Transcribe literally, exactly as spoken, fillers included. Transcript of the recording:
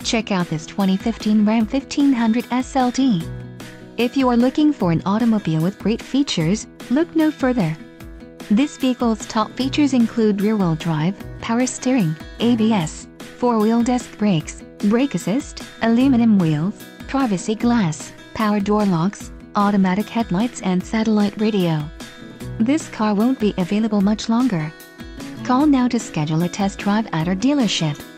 Check out this twenty fifteen Ram fifteen hundred S L T. If you are looking for an automobile with great features, look no further. This vehicle's top features include rear-wheel drive, power steering, A B S, four-wheel disc brakes, brake assist, aluminum wheels, privacy glass, power door locks, automatic headlights and satellite radio. This car won't be available much longer. Call now to schedule a test drive at our dealership.